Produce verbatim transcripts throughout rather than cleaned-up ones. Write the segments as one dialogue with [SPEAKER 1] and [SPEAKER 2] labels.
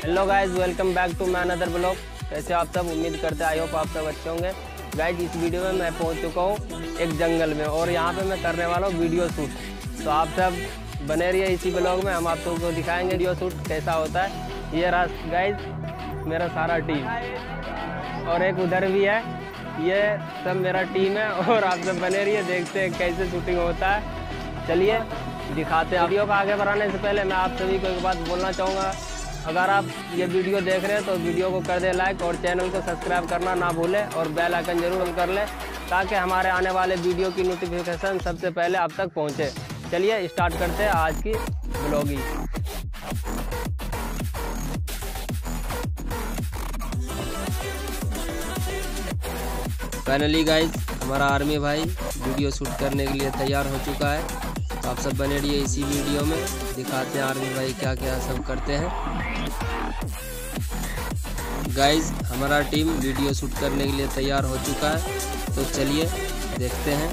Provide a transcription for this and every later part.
[SPEAKER 1] Hello guys, welcome back to my another blog. कैसे आप सब? उम्मीद करते आई होप आप सब अच्छे होंगे। गाइज, इस वीडियो में मैं पहुंच चुका हूं एक जंगल में और यहां पे मैं करने वाला हूं वीडियो शूट। तो आप सब बने रहिए इसी ब्लॉग में, हम आप सबको दिखाएंगे वीडियो शूट कैसा होता है। ये रहा गाइज मेरा सारा टीम और एक उधर भी है, ये सब मेरा टीम है और आप सब बने रहिए, देखते हैं कैसे शूटिंग होता है। चलिए दिखाते हैं। वीडियो को आगे बढ़ाने से पहले मैं आप सभी को एक बात बोलना चाहूँगा, अगर आप ये वीडियो देख रहे हैं तो वीडियो को कर दे लाइक और चैनल को सब्सक्राइब करना ना भूलें और बेल आइकन जरूर ऑन कर लें ताकि हमारे आने वाले वीडियो की नोटिफिकेशन सबसे पहले आप तक पहुंचे। चलिए स्टार्ट करते हैं आज की ब्लॉगिंग। फाइनली गाइज हमारा आर्मी भाई वीडियो शूट करने के लिए तैयार हो चुका है। तो आप सब बने रहिए इसी वीडियो में, दिखाते हैं आर्मी भाई क्या क्या सब करते हैं। गाइज हमारा टीम वीडियो शूट करने के लिए तैयार हो चुका है, तो चलिए देखते हैं।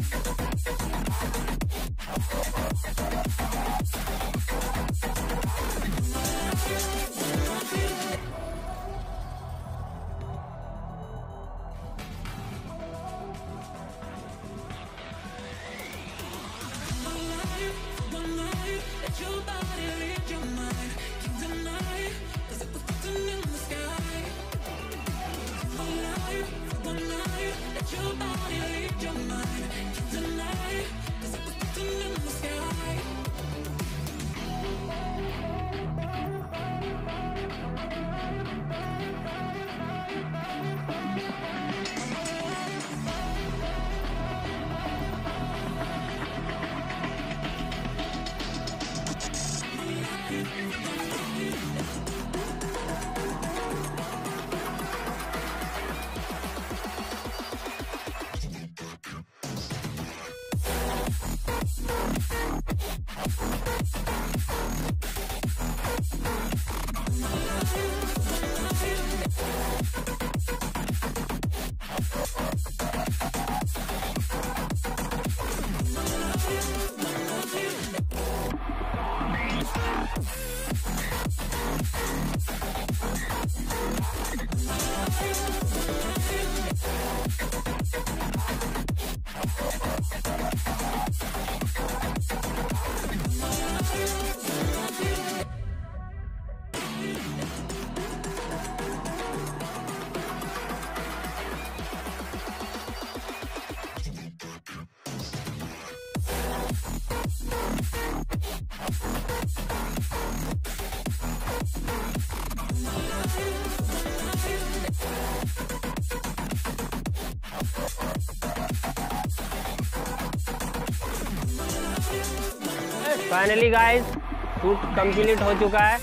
[SPEAKER 1] फाइनली गाइस शूट कंप्लीट हो चुका है।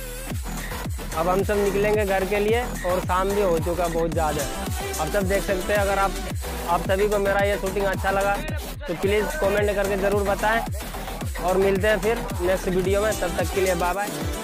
[SPEAKER 1] अब हम सब निकलेंगे घर के लिए और शाम भी हो चुका बहुत ज़्यादा। आप सब देख सकते हैं। अगर आप आप सभी को मेरा ये शूटिंग अच्छा लगा तो प्लीज़ कमेंट करके ज़रूर बताएं और मिलते हैं फिर नेक्स्ट वीडियो में। तब तक के लिए बाय बाय।